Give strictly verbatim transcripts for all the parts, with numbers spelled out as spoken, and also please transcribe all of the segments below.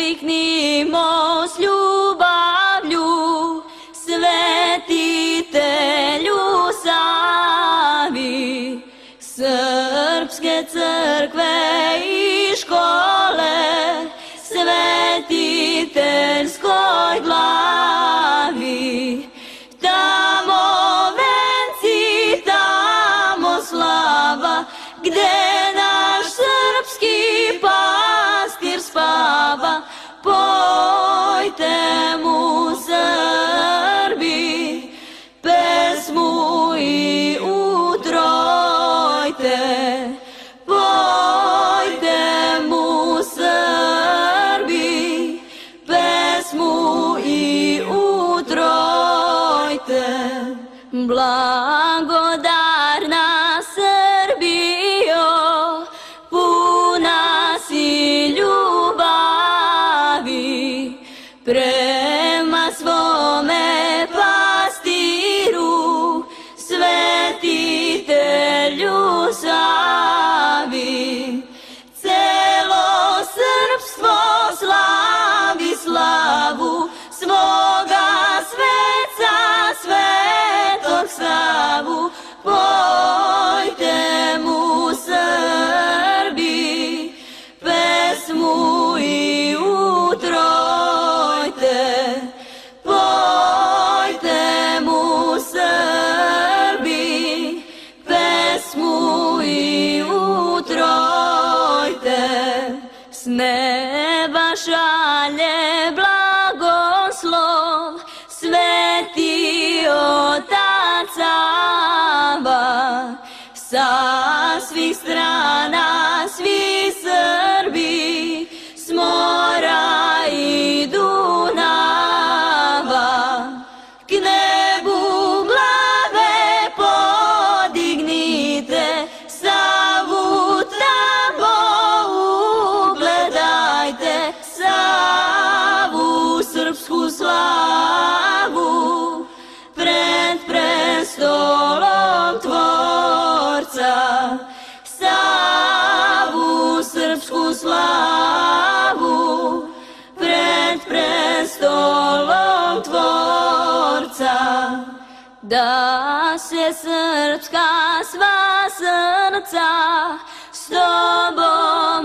viknimo s ljubavlju, svetitelju Savi, srpske crkve i škole, svetiteljskoj glavi. Tamo venci, tamo slava, gde naš srpski pastir spava. Pojte mu Srbi pesmu i utrojte, pojte mu Srbi pesmu i utrojte. Blagodarna Srbijo, puna si ljubavi prema svome pastiru, svetitelju Savi. Celo srpstvo slavi slavu svoga sveca, svetog Savu. Pojte mu Srbi pesmu i utrojte, pojte mu Srbi pesmu i utrojte. S neba šalje blagoslov sveti otac Sava, sa svih strana svi Srbi s mora i Dunava. K nebu glave podignite, Savu tamo ugledajte, Savu srpsku slavu pred prestolom Tvorca. Savu srpsku slavu pred prestolom Tvorca. Da se srpska sva srca s tobom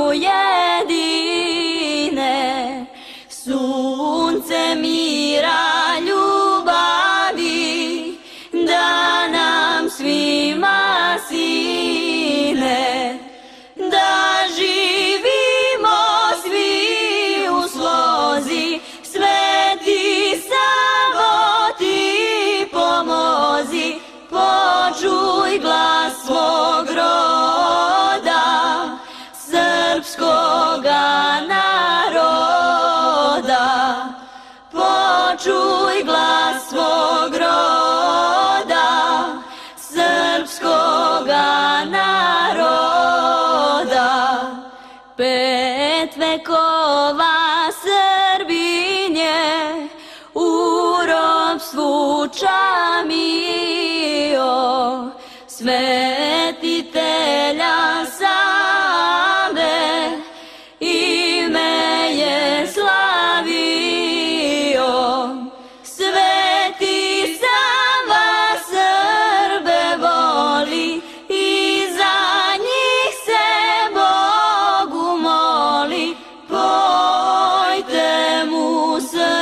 ujedine, sunce mira ljubavi da nam svima sine, da živimo svi u slozi. Sveti Savo, ti pomozi, počuj glas svog roda, srpskoga naroda. Počuj glas svog roda, srpskoga naroda. Pet vekova Srbinje u ropstvu čamio, svetitelja Save ime je slavio. Sveti Sava Srbe voli i za njih se Bogu moli. Pojte mu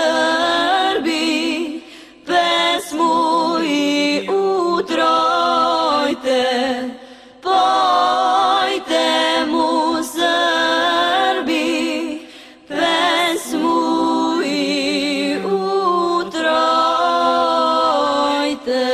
Srbi pesmu i utrojte, pojte mu Srbi pesmu i utrojte.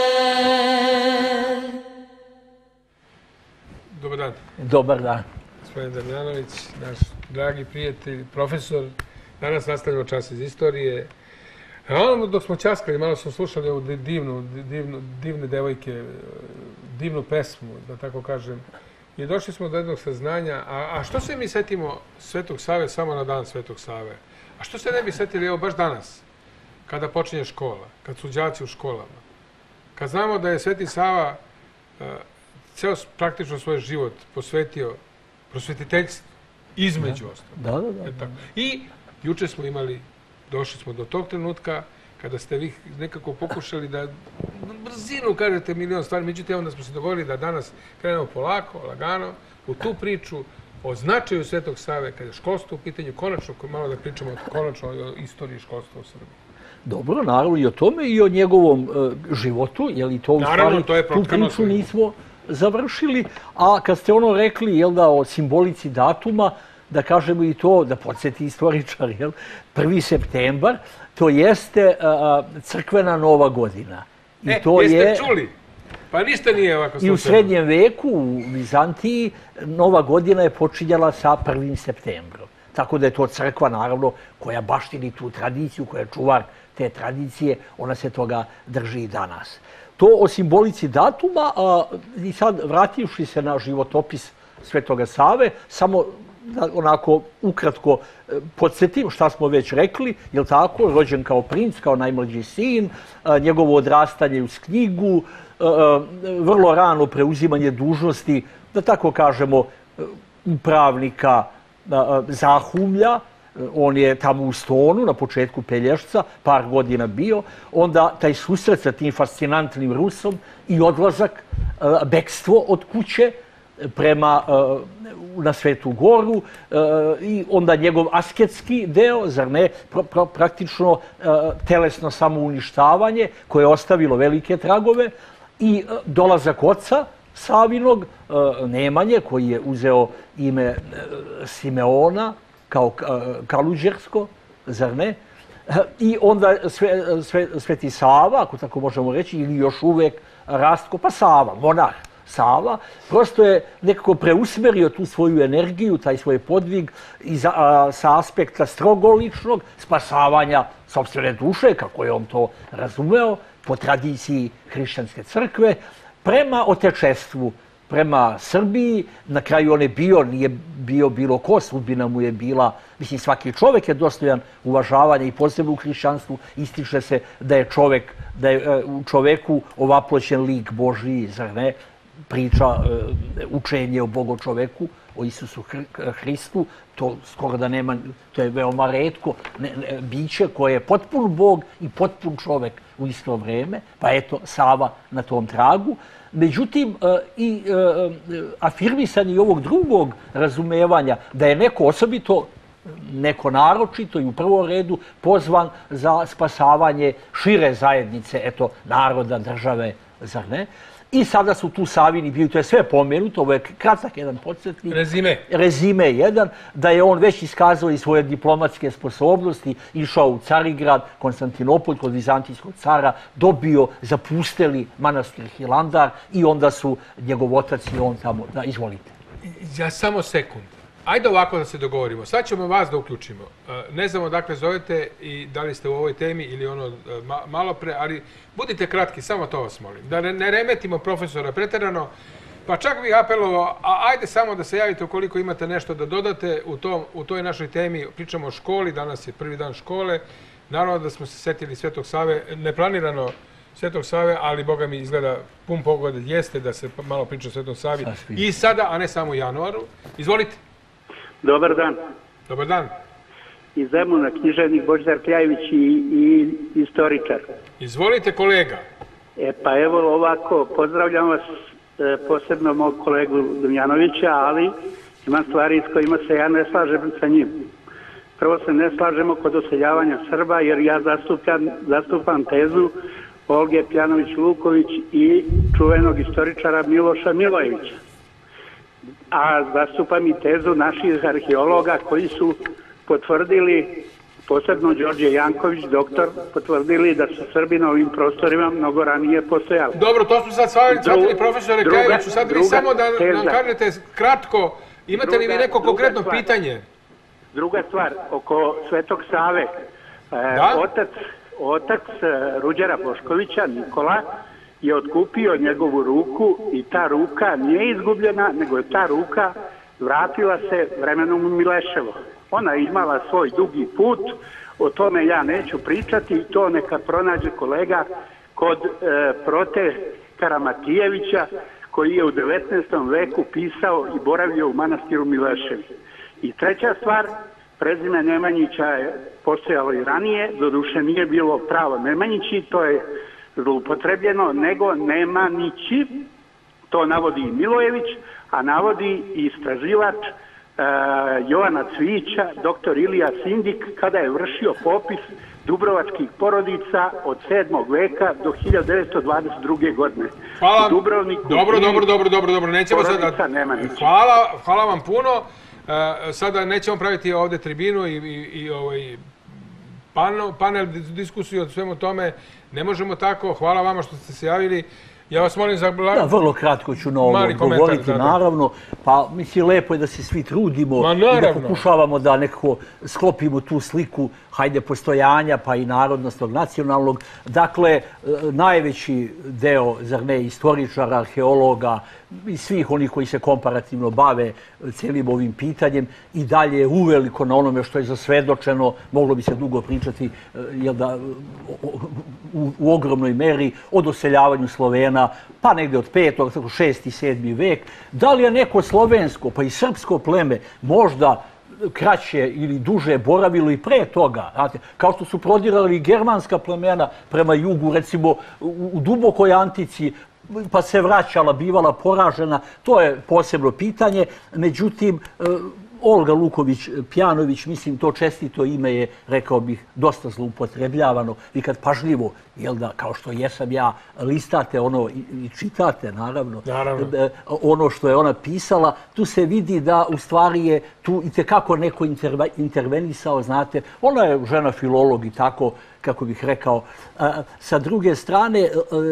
Dobar dan. Dobar dan. Gospodin Damjanović, naš dragi prijatelj, profesor. Danas nastavljamo čas iz istorije. A ono dok smo časkali, malo smo slušali ovu divnu, divnu, divne devojke, divnu pesmu, da tako kažem. I došli smo do jednog saznanja, a, a što se mi setimo Svetog Save samo na dan Svetog Save? A što se ne bi setili, evo, baš danas, kada počinje škola, kad su đaci u školama? Kad znamo da je Sveti Sava uh, ceo praktično svoj život posvetio prosvetiteljstvu, između ostalog. Da, da, da. I Juče smo imali, došli smo do tog trenutka kada ste vi nekako pokušali da brzinu kažete milion stvari, međutim onda smo se dogovorili da danas krenemo polako, lagano, u tu priču o značaju Svetog Save, kada je školstvo u pitanju, konačno, malo da pričamo konačno o istoriji školstva u Srbiji. Dobro, naravno i o tome i o njegovom e, životu, jer i to u naravno, stvari to je tu priču nismo završili, a kad ste ono rekli, jel da, o simbolici datuma, da kažemo i to, da podsjeti istoričar, jel, prvi septembar, to jeste a, crkvena Nova godina. I e, to jeste je, čuli? Pa ništa nije ovako slučajno. I u srednjem veku, u Vizantiji, Nova godina je počinjala sa prvim septembrom. Tako da je to crkva, naravno, koja baštini tu tradiciju, koja je čuvar te tradicije, ona se toga drži i danas. To o simbolici datuma, a, i sad vrativši se na životopis Svetoga Save, samo da onako ukratko podsjetim šta smo već rekli, je li tako, rođen kao princ, kao najmlađi sin, njegovo odrastanje uz knjigu, vrlo rano preuzimanje dužnosti, da tako kažemo, upravnika Zahumlja, on je tamo u Stonu, na početku Pelješca, par godina bio, onda taj susret sa tim fascinantnim Rusom i odlazak, bekstvo od kuće, prema na Svetu Goru i onda njegov asketski deo, zar ne, praktično telesno samouništavanje koje je ostavilo velike tragove i dolazak oca Savinog, Nemanje, koji je uzeo ime Simeona kao Kaluđersko, zar ne, i onda Sveti Sava, ako tako možemo reći, ili još uvek Rastko, pa Sava, monarh Sava, prosto je nekako preusmerio tu svoju energiju, taj svoj podvig sa aspekta strogo ličnog spasavanja sopstvene duše, kako je on to razumeo, po tradiciji hrišćanske crkve, prema otečestvu, prema Srbiji. Na kraju on je bio, nije bio bilo ko, sudbina mu je bila, mislim, svaki čovjek je dostojan uvažavanja i posebno u hrišćanstvu ističe se da je čovjek, da je u čoveku ovaploćen lik Božiji, zar ne? Priča, učenje o Bogu čoveku, o Isusu Hristu, to skoro da nema, to je veoma retko biće koje je potpun Bog i potpun čovek u isto vreme, pa eto Sava na tom tragu. Međutim, i afirmisanje i ovog drugog razumevanja da je neko osobito, neko naročito i u prvom redu pozvan za spasavanje šire zajednice, eto, naroda, države, zar ne? I sada su tu Savini bili, to je sve pomenuto, ovo je kratak jedan podsjetnik. Rezime. Rezime jedan, da je on već iskazao i svoje diplomatske sposobnosti, išao u Carigrad, Konstantinopolj, kod vizantijskog cara, dobio, zapustili manastir Hilandar i onda su njegov otac i on tamo, da, izvolite. Ja samo sekund. Ajde ovako da se dogovorimo. Sad ćemo vas da uključimo. Ne znamo dakle zovete i da li ste u ovoj temi ili ono malo pre, ali budite kratki, samo to vas molim. Da ne remetimo profesora preterano, pa čak bih apelovao, a ajde samo da se javite ukoliko imate nešto da dodate u, tom, u toj našoj temi. Pričamo o školi, danas je prvi dan škole. Naravno da smo se setili Svetog Save, neplanirano Svetog Save, ali Boga mi izgleda pun pogoda jeste da se malo priča o Svetom Savi. I sada, a ne samo u januaru. Izvolite. Dobar dan. Dobar dan. Iz Zemuna, književnik Božidar Kljajević i, i istoričar. Izvolite kolega. E pa evo ovako, pozdravljam vas, e, posebno mog kolegu Damjanovića, ali ima stvari s kojima se ja ne slažem sa njim. Prvo se ne slažemo kod oseljavanja Srba, jer ja zastupam, zastupam tezu Olge Pjanović-Luković i čuvenog istoričara Miloša Milojevića. A zastupam i tezu naših arheologa koji su potvrdili, posebno Đorđe Janković, doktor, potvrdili da su Srbi na ovim prostorima mnogo ranije postojali. Dobro, to smo sad shvatili, profesore Kljajeviću, sad vi samo da nam kažete kratko, imate li vi neko konkretno pitanje? Druga stvar, oko Svetog Save, otac, otac Ruđera Boškovića, Nikola, je otkupio njegovu ruku i ta ruka nije izgubljena, nego je ta ruka vratila se vremenom u Mileševo. Ona je imala svoj dugi put, o tome ja neću pričati i to neka pronađe kolega kod e, Prote Karamatijevića, koji je u devetnaestom veku pisao i boravio u manastiru Mileševi. I treća stvar, Prezime Nemanjića je postojalo i ranije, doduše nije bilo pravo Nemanjići, to je zloupotrebljeno, nego Nemanići, to navodi i Milojević, a navodi i istraživač e, Jovana Cvijića, doktor Ilija Sindik, kada je vršio popis dubrovačkih porodica od sedmog veka do hiljadu devetsto dvadeset druge godine. Hvala. Dobro, dobro, dobro, dobro, dobro, dobro, nećemo sad... Hvala, hvala vam puno. Uh, sada nećemo praviti ovdje tribinu i, i, i ovaj panel, panel diskusiju o svemu tome. Ne možemo tako. Hvala vama što ste se javili. Ja vas molim za... Da, vrlo kratko ću na ovo govoriti, naravno. Pa, mislim, lepo je da se svi trudimo i da pokušavamo da nekako sklopimo tu sliku, hajde, postojanja, pa i narodnostnog, nacionalnog. Dakle, najveći deo, zar ne, istoričara, arheologa i svih onih koji se komparativno bave cijelim ovim pitanjem i dalje uveliko na onome što je zasvedočeno, moglo bi se dugo pričati, jel da, u, u ogromnoj meri o doseljavanju Slovena, pa negdje od petog, tako šesti, sedmi vek. Da li je neko slovensko, pa i srpsko pleme možda kraće ili duže boravilo i pre toga, znate, kao što su prodirali germanska plemena prema jugu, recimo u, u dubokoj antici, pa se vraćala, bivala poražena, to je posebno pitanje. Međutim, Olga Luković-Pjanović, mislim, to čestito ime je, rekao bih, dosta zloupotrebljavano. Vi kad pažljivo, jel da, kao što jesam ja, listate ono i čitate, naravno, naravno, ono što je ona pisala, tu se vidi da u stvari je tu i tekako neko intervenisao, znate. Ona je žena filolog i tako, kako bih rekao. Sa druge strane,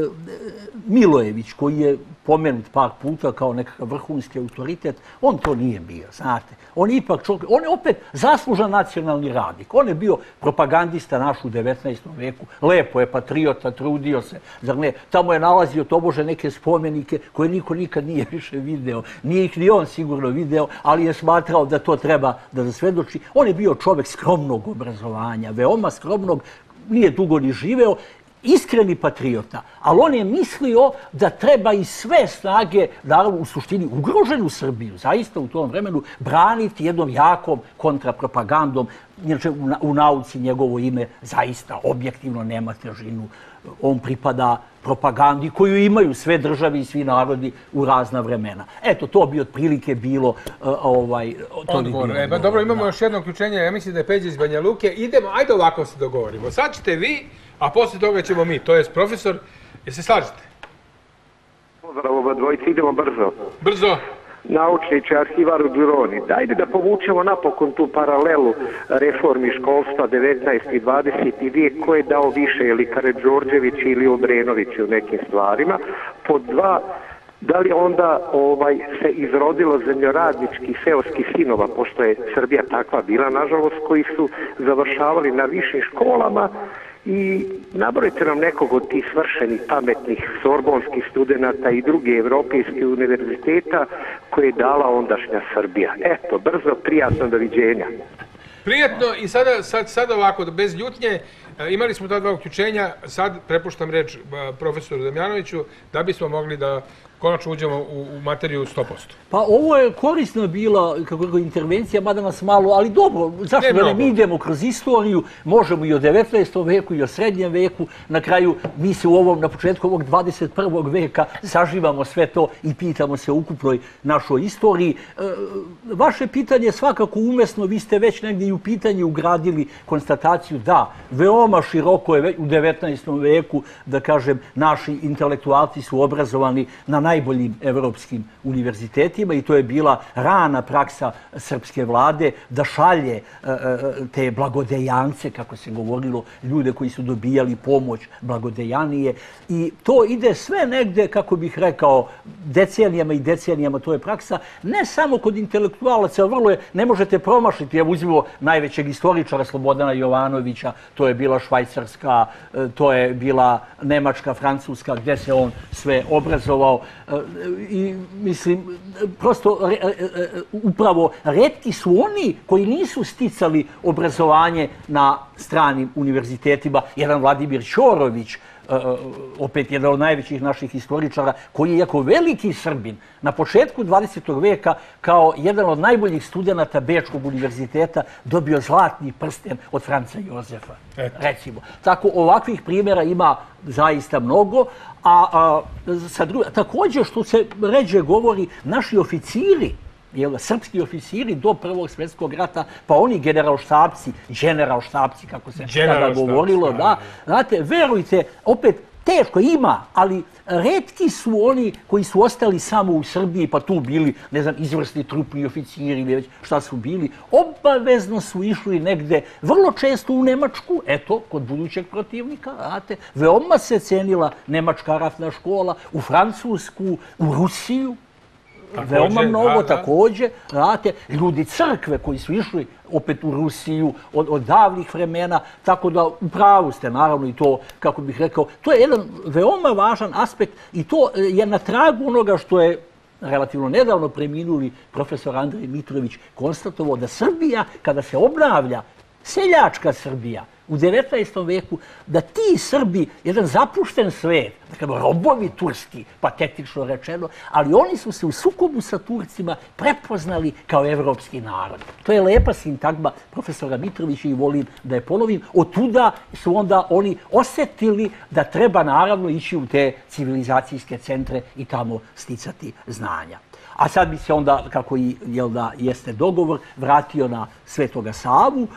Milojević, koji je pomenut par puta kao nekakav vrhunski autoritet, on to nije bio, znate. On je ipak čovjek, on je opet zaslužan nacionalni radnik. On je bio propagandista naš u devetnaestom veku. Lepo je, patriota, trudio se. Zar ne? Tamo je nalazio tobože neke spomenike koje niko nikad nije više video. Nije ih ni on sigurno video, ali je smatrao da to treba da zasvedoči. On je bio čovjek skromnog obrazovanja, veoma skromnog, nije dugo ni živeo, iskreni patriota, ali on je mislio da treba i sve snage, naravno u suštini ugroženu Srbiju, zaista u tom vremenu, braniti jednom jakom kontrapropagandom. Inače, u nauci njegovo ime zaista objektivno nema težinu. On pripada propagandi koju imaju sve države i svi narodi u razna vremena. Eto, to bi otprilike bilo... Ovaj, to odgovor. Bi bilo, e, ba, dobro, imamo da. Još jedno uključenje. Ja mislim da je Peđa iz Banja Luke. Idemo, ajde ovako se dogovorimo. Sad ćete vi, a poslije toga ćemo mi. To je profesor. Jel se slažete? Pozdrav oba dvojici, idemo brzo. Brzo. Naučniče, arhivar u Duroni. Dajde da povučemo napokon tu paralelu reformi školstva devetnaesti i dvadeseti vijek, ko je dao više, ili Karađorđević ili Obrenović u nekim stvarima. Pod dva, da li onda ovaj, se izrodilo zemljoradničkih seoskih sinova, pošto je Srbija takva bila, nažalost, koji su završavali na višim školama, i nabrojite nam nekog od tih svršenih, pametnih, sorbonskih studenta i druge evropejske univerziteta koje je dala ondašnja Srbija. Eto, brzo, prijatno, doviđenja. Prijatno i sada, sad, sad ovako, bez ljutnje, imali smo ta dva uključenja, sad prepuštam reč profesoru Damjanoviću da bismo mogli da konačno uđemo u, u materiju sto posto. Pa ovo je korisna bila kako intervencija, mada nas malo, ali dobro, zašto ne, mi idemo kroz istoriju, možemo i o devetnaestom veku i o srednjem veku, na kraju mi se u ovom, na početku ovog dvadeset prvog veka saživamo sve to i pitamo se o ukupnoj našoj istoriji. E, vaše pitanje je svakako umesno, vi ste već negdje i u pitanje ugradili konstataciju da veoma široko je u devetnaestom veku, da kažem, naši intelektualci su obrazovani na najboljim evropskim univerzitetima i to je bila rana praksa srpske vlade da šalje te blagodejance, kako se govorilo, ljude koji su dobijali pomoć, blagodejanije, i to ide sve negde, kako bih rekao, decenijama i decenijama, to je praksa, ne samo kod intelektualaca, vrlo je, ne možete promašiti, evo uzmimo najvećeg istoričara Slobodana Jovanovića, to je bila Švajcarska, to je bila Nemačka, Francuska, gdje se on sve obrazovao. I mislim, prosto upravo retki su oni koji nisu sticali obrazovanje na stranim univerzitetima. Jedan Vladimir Ćorović, opet jedan od najvećih naših historičara, koji je jako veliki Srbin, na početku dvadesetog veka kao jedan od najboljih studenata Bečkog univerziteta dobio zlatni prsten od Franca Jozefa, recimo. Tako, ovakvih primjera ima zaista mnogo, a također što se ređe govori, naši oficiri, srpski oficiri do Prvog svjetskog rata, pa oni generalštabci, generalštabci, kako se tada govorilo, da, znate, verujte, opet, teško ima, ali retki su oni koji su ostali samo u Srbiji, pa tu bili, ne znam, izvrsni trupni oficiri ili već šta su bili, obavezno su išli negde, vrlo često u Nemačku, eto, kod budućeg protivnika, znate, veoma se cenila Nemačka ratna škola, u Francusku, u Rusiju, veoma mnogo također, znate, ljudi crkve koji su išli opet u Rusiju od davnih vremena, tako da u pravu ste, naravno, i to, kako bih rekao, to je jedan veoma važan aspekt i to je na tragu onoga što je relativno nedavno preminuli profesor Andrej Mitrović konstatovao, da Srbija, kada se obnavlja, seljačka Srbija, u devetnaestom veku, da ti Srbi, jedan zapušten svet, dakle, robovi turski, patetično rečeno, ali oni su se u sukobu sa Turcima prepoznali kao evropski narod. To je lepa sintagma profesora Mitrovića i volim da je ponovim. Od tuda su onda oni osjetili da treba naravno ići u te civilizacijske centre i tamo sticati znanja. A sad bi se onda, kako i jeste dogovor, vratio na Svetoga Savu.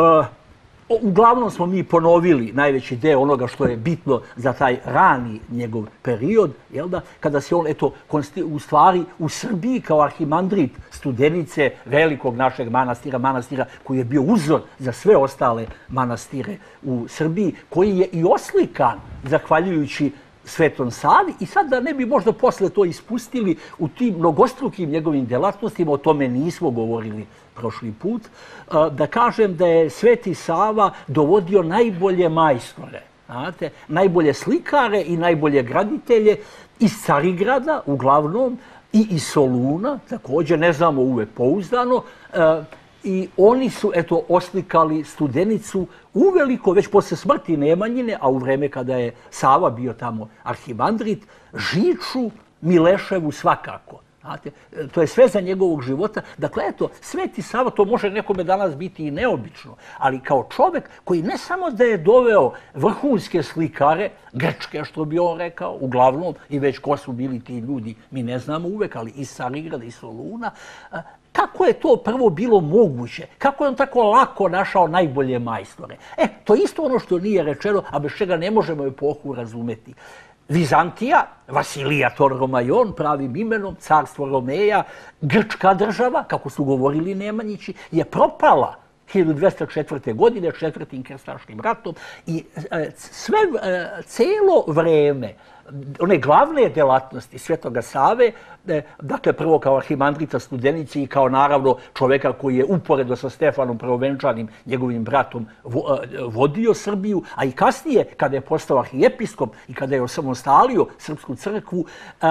Uglavnom smo mi ponovili najveći deo onoga što je bitno za taj rani njegov period, kada se on, eto, u stvari u Srbiji kao arhimandrit Studenice, velikog našeg manastira, manastira koji je bio uzor za sve ostale manastire u Srbiji, koji je i oslikan zahvaljujući Svetom Savi, i sad da ne bi možda posle to ispustili u tim mnogostrukim njegovim delatnostima, o tome nismo govorili prošli put, da kažem da je Sveti Sava dovodio najbolje majstore, najbolje slikare i najbolje graditelje iz Carigrada, uglavnom, i iz Soluna, također, ne znamo uvek pouzdano, i oni su, eto, oslikali Studenicu uveliko, već posle smrti Nemanjine, a u vreme kada je Sava bio tamo arhimandrit, Žiču, Mileševu svakako. To je sve za njegovog života. Dakle, eto, Sveti Sava, to može nekome danas biti i neobično, ali kao čovek koji ne samo da je doveo vrhunske slikare, grčke, što bi on rekao, uglavnom, i već ko su bili ti ljudi, mi ne znamo uvek, ali iz Carigrada i Soluna, kako je to prvo bilo moguće? Kako je on tako lako našao najbolje majstore? E, to je isto ono što nije rečeno, a bez čega ne možemo epohu razumeti. Vizantija, Vasilija Torromajon, pravim imenom, carstvo Romeja, grčka država, kako su govorili Nemanjići, je propala hiljadu dvesta četvrte. godine, četvrtim krstaškim ratom, i sve, celo vreme, one glavne delatnosti Svetoga Save, dakle prvo kao arhimandrita Studenice i kao naravno čoveka koji je uporedo sa Stefanom Prvovenčanim, njegovim bratom, vodio Srbiju, a i kasnije kada je postao arhijepiskop i kada je osamostalio Srpsku crkvu,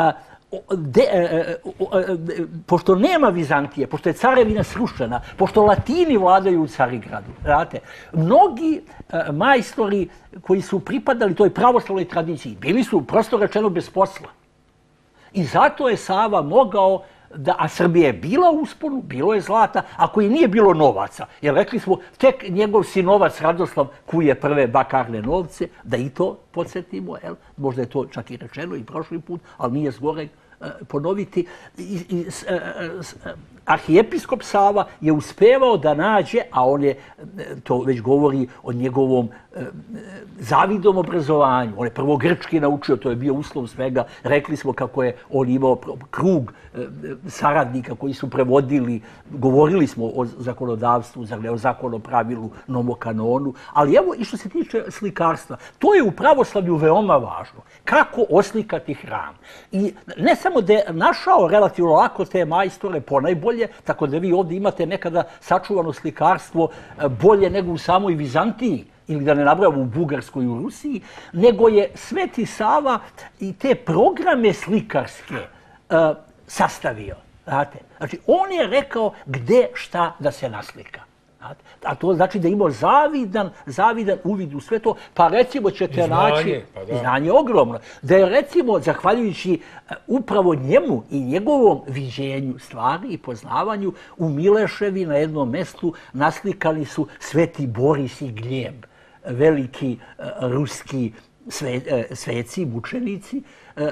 pošto nema Vizantije, pošto je carevina srušena, pošto Latini vladaju u Carigradu, mnogi majstori koji su pripadali toj pravoslavnoj tradiciji bili su, prosto rečeno, bez posla. I zato je Sava mogao, a Srbija je bila u usponu, bilo je zlata, ako i nije bilo novaca. Jer rekli smo, tek njegov sinovac Radoslav kuje prve bakarne novce, da i to podsjetimo, možda je to čak i rečeno i prošli put, ali nije zgoreg ponoviti. Arhijepiskop Sava je uspevao da nađe, a on je, to već govori o njegovom zavidnom obrazovanju. On je prvo grčki naučio, to je bio uslov svega. Rekli smo kako je on imao krug saradnika koji su prevodili, govorili smo o zakonodavstvu, o zakonopravilu, nomokanonu, ali evo i što se tiče slikarstva, to je u pravoslavlju veoma važno. Kako oslikati hram. I ne samo da je našao relativno lako te majstore ponajbolje, tako da vi ovdje imate nekada sačuvano slikarstvo bolje nego u samoj Vizantiji, ili da ne nabrajamo u Bugarskoj i u Rusiji, nego je Sveti Sava i te programe slikarske sastavio. Znači, on je rekao gde šta da se naslika. A to znači da imao zavidan, zavidan uvid u sve to, pa recimo ćete naći, pa da. znanje ogromno, da je recimo, zahvaljujući upravo njemu i njegovom viđenju stvari i poznavanju, u Mileševi na jednom mestu naslikani su Sveti Boris i Gljeb, veliki ruski sve, sveci, mučenici.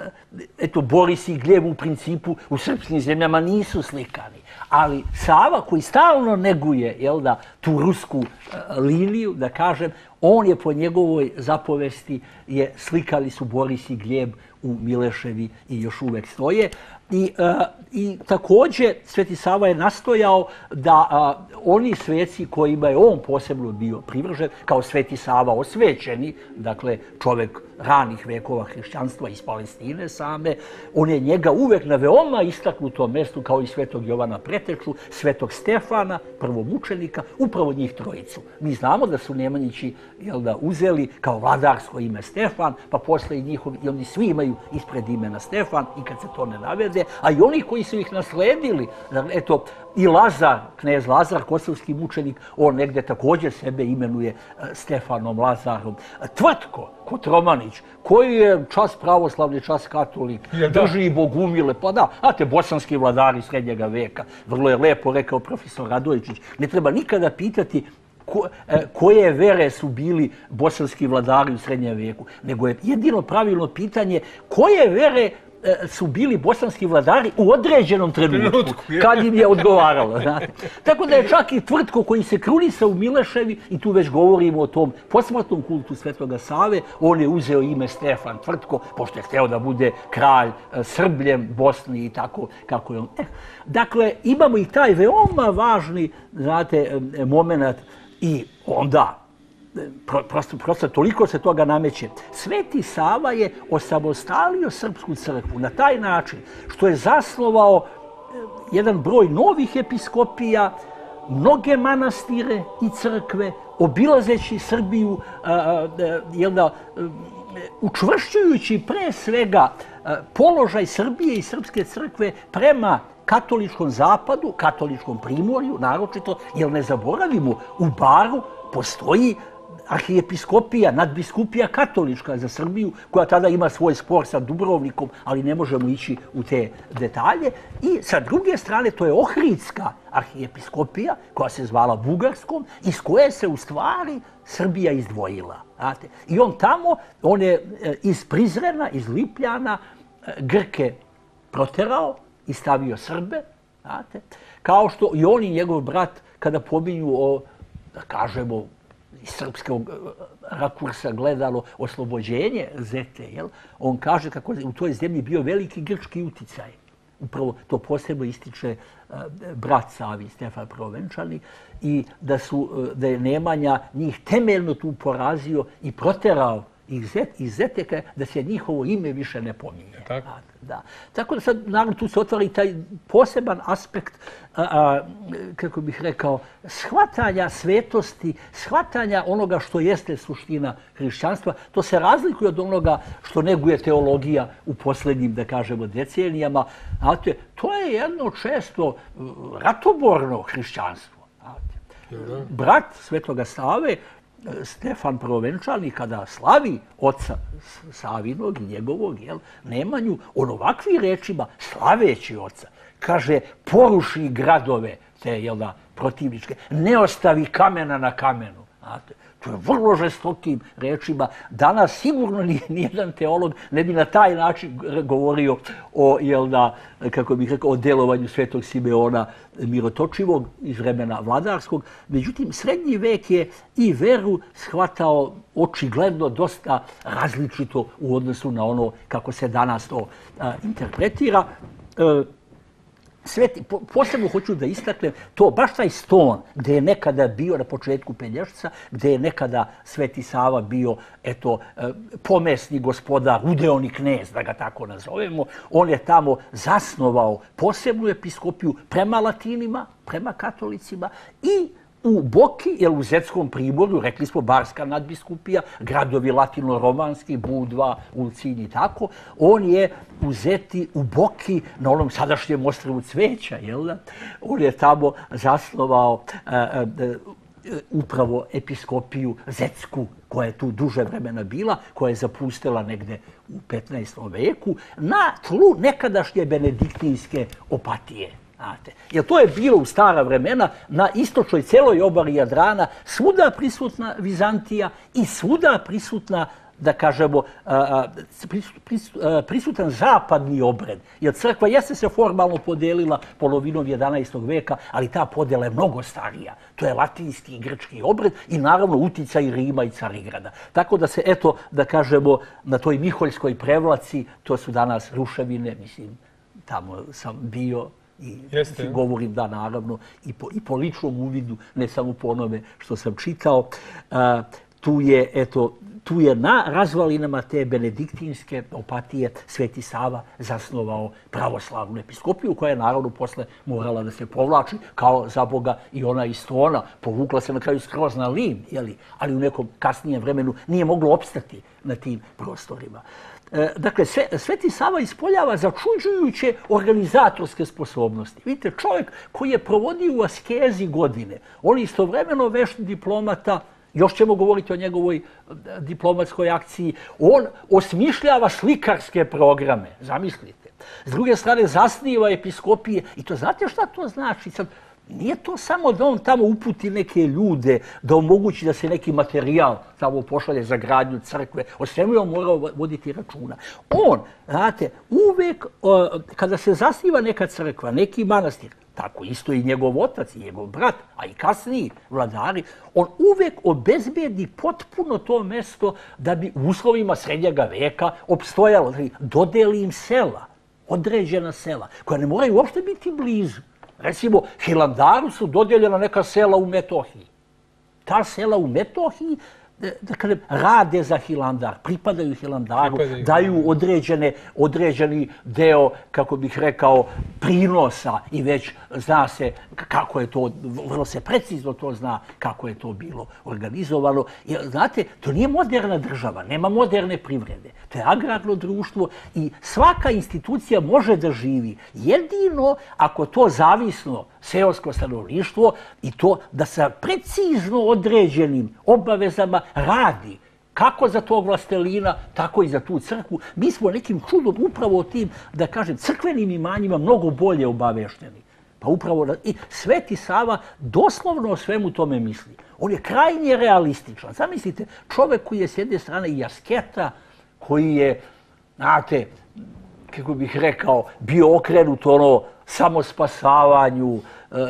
Eto, Boris i Gljeb u principu u srpskim zemljama nisu slikani. Ali Sava koji stalno neguje, jel da, tu rusku liniju, da kažem, on je po njegovoj zapovesti, je, slikali su Boris i Gljeb u Mileševi i još uvek stoje. I, uh, i također Sveti Sava je nastojao da uh, oni sveci kojima je on posebno bio privržen, kao Sveti Sava osvećeni, dakle čovjek ranih vekova hrišćanstva iz Palestine same, on je njega uvek na veoma istaknutom mestu, kao i Svetog Jovana Preteču, Svetog Stefana, prvomučenika, upravo njih trojicu. Mi znamo da su Nemanjići, jel da, uzeli kao vladarsko ime Stefan, pa posle i njihovi, i oni svi imaju ispred imena Stefan i kad se to ne navede, a i oni koji su ih nasledili, eto, i Lazar, knez Lazar, kosovski mučenik, on negde također sebe imenuje Stefanom Lazarom. Tvrtko Kotromanić, koji je čas pravoslavni, čas katolik, drži i bogumile, pa da, znate, bosanski vladari srednjega veka, vrlo je lepo rekao profesor Radojčić, ne treba nikada pitati Ko, koje vere su bili bosanski vladari u srednjem vijeku, nego je jedino pravilno pitanje koje vere su bili bosanski vladari u određenom trenutku, kad im je odgovaralo. Znate. Tako da je čak i Tvrtko koji se krunisao u Mileševi, i tu već govorimo o tom posmrtnom kultu Svetoga Save, on je uzeo ime Stefan Tvrtko, pošto je hteo da bude kralj Srbljem, Bosni i tako kako je on. Eh, dakle, imamo i taj veoma važni, znate, moment. I onda, prosto, prosto toliko se toga nameće. Sveti Sava je osamostalio Srpsku crkvu na taj način što je zasnovao jedan broj novih episkopija, mnoge manastire i crkve, obilazeći Srbiju, jel da, učvršćujući pre svega položaj Srbije i Srpske crkve prema katoličkom zapadu, katoličkom primorju, naročito, jer ne zaboravimo, u Baru postoji arhijepiskopija, nadbiskupija katolička za Srbiju, koja tada ima svoj spor sa Dubrovnikom, ali ne možemo ići u te detalje. I sa druge strane, to je Ohridska arhijepiskopija, koja se zvala Bugarskom, iz koje se u stvari Srbija izdvojila. Znate? I on tamo, on je iz Prizrena, iz Lipljana, Grke proterao i stavio Srbe, znate, kao što i on i njegov brat, kada pominju o, da kažemo, iz srpskog rakursa gledalo oslobođenje Zete, jel? On kaže kako je u toj zemlji bio veliki grčki uticaj. Upravo to posebno ističe brat Savi, Stefan Prvovenčani, i da, su, da je Nemanja njih temeljno tu porazio i proterao iz Zeteka, da se njihovo ime više ne pominje. Tako? Da. Tako da sad, naravno, tu se otvara i taj poseban aspekt, a, a, kako bih rekao, shvatanja svetosti, shvatanja onoga što jeste suština hrišćanstva. To se razlikuje od onoga što neguje teologija u posljednjim, da kažemo, decenijama. Znate, to je jedno često ratoborno hrišćanstvo. Znate. Brat Svetoga Save, Stefan Prvovenčani, kada slavi oca Savinog i njegovog, jel, Nemanju, on ovakvim rečima, slaveći oca, kaže, poruši gradove te, jel da, protivničke, ne ostavi kamena na kamenu. Znate, to je vrlo žestokim rečima. Danas sigurno nijedan teolog ne bi na taj način govorio o, jel da, kako bih rekao, o delovanju Svetog Simeona Mirotočivog iz vremena vladarskog. Međutim, srednji vek je i veru shvatao očigledno dosta različito u odnosu na ono kako se danas to a, interpretira. E, Sveti, po, posebno hoću da istaknem to, baš taj Ston gdje je nekada bio na početku Pelješca, gdje je nekada Sveti Sava bio, eto, pomesni gospodar, udeoni knez, da ga tako nazovemo. On je tamo zasnovao posebnu episkopiju prema Latinima, prema katolicima i u Boki, jer u Zetskom primorju, rekli smo Barska nadbiskupija, gradovi latino-romanski, Budva, Ulcinj i tako, on je u Zeti, u Boki, na onom sadašnjem ostrvu Cveća, jel da? On je tamo zasnovao a, a, upravo episkopiju Zetsku, koja je tu duže vremena bila, koja je zapustila negde u petnaestom veku, na tlu nekadašnje benediktinske opatije. Znate. Jer to je bilo u stara vremena na istočnoj celoj obali Jadrana, svuda prisutna Vizantija i svuda prisutna, da kažemo, prisutan zapadni obred. Jer crkva jeste se formalno podelila polovinom jedanaestog veka, ali ta podela je mnogo starija. To je latinski i grčki obred i naravno uticaj Rima i Carigrada. Tako da se, eto, da kažemo, na toj Miholjskoj prevlaci, to su danas ruševine, mislim, tamo sam bio, i Jeste. govorim da naravno i po, i po ličnom uvidu, ne samo po onome što sam čitao. A, tu je, eto, tu je na razvalinama te benediktinske opatije Sveti Sava zasnovao pravoslavnu episkopiju, koja je naravno posle morala da se povlači, kao za Boga i ona iz Stona. Povukla se na kraju skroz na Lim, jeli? Ali u nekom kasnijem vremenu nije moglo opstati na tim prostorima. Dakle, Sveti Sava ispoljava začuđujuće organizatorske sposobnosti. Vidite, čovjek koji je provodio u askezi godine, on je istovremeno vešt diplomata, još ćemo govoriti o njegovoj diplomatskoj akciji, on osmišljava slikarske programe, zamislite. S druge strane, zasniva episkopije i to znate šta to znači? Sad, nije to samo da on tamo uputi neke ljude, da omogući da se neki materijal tamo pošalje za gradnju crkve. O svemu je on morao voditi računa. On, znate, uvek kada se zasniva neka crkva, neki manastir, tako isto i njegov otac i njegov brat, a i kasniji vladari, on uvek obezbedi potpuno to mesto da bi u uslovima srednjega veka opstojalo. Dodeli im sela, određena sela, koja ne moraju uopšte biti blizu. Recimo, Hilandaru su dodijeljena neka sela u Metohiji. Ta sela u Metohiji, da kažem, rade za Hilandar, pripadaju Hilandaru, pripadaju. Daju određene, određeni deo, kako bih rekao, prinosa i već zna se kako je to, vrlo se precizno to zna kako je to bilo organizovano. Jer, znate, to nije moderna država, nema moderne privrede. To je agrarno društvo i svaka institucija može da živi jedino ako to zavisno seosko stanovništvo i to da sa precizno određenim obavezama radi kako za tog vlastelina, tako i za tu crkvu. Mi smo nekim čudom upravo o tim, da kažem, crkvenim imanjima mnogo bolje obavešteni. Pa upravo, i Sveti Sava doslovno o svemu tome misli. On je krajnje realističan. Zamislite, čovek koji je s jedne strane i asketa, koji je, znate, kako bih rekao, bio okrenut ono samospasavanju,